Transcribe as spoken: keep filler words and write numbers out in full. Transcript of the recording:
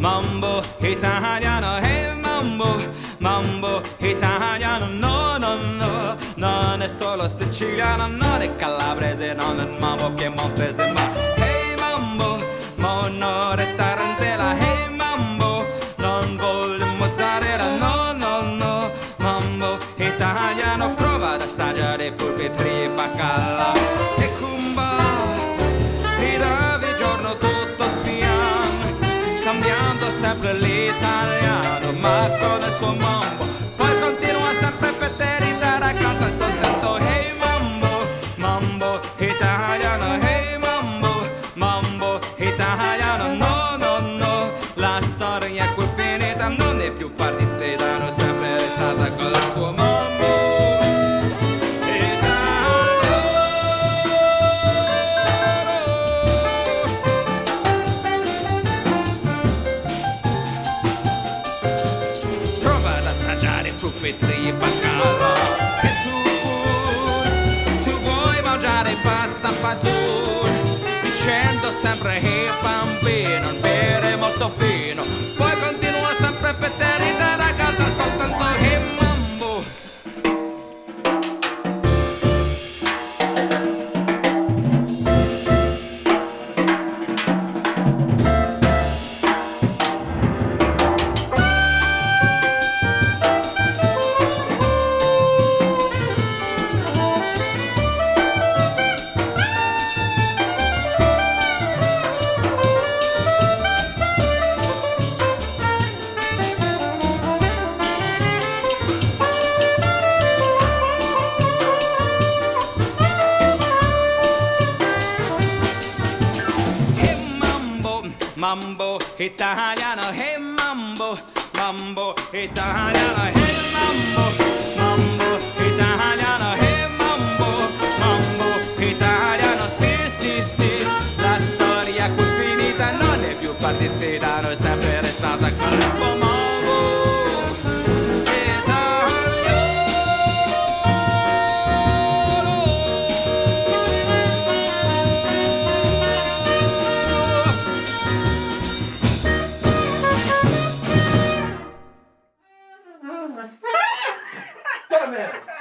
mambo italiano, hey mambo, mambo italiano, no, no, no, non è solo siciliano, non è calabrese, non è mambo piemontese, ma hey mambo, monore tarantella, hey mambo, non voglio mozzarella, no, no, no, mambo italiano, prova ad assaggiare pulpitri e baccalà e cumba, ridavi giorno tutto stian, cambiando sempre l'italiano, ma con il suo mambo, poi continua sempre per te ridare, canta soltanto hey mambo, mambo italiano, hey mambo, mambo italiano, no, no, no, la storia è qui finita, non è più partita, non è sempre restata con il suo mambo. Pupetri e baccalà e tu, tu vuoi mangiare pasta fagioli dicendo sempre che bambino non bere molto vino, poi continua sempre per te ridere, canta soltanto che mambo. Mambo italiano, hey mambo, mambo italiano, hey mambo, mambo italiano, hey mambo, mambo italiano, sì sì sì, la storia qui finita non è più partita, non è sempre restata con il suo mambo. Come?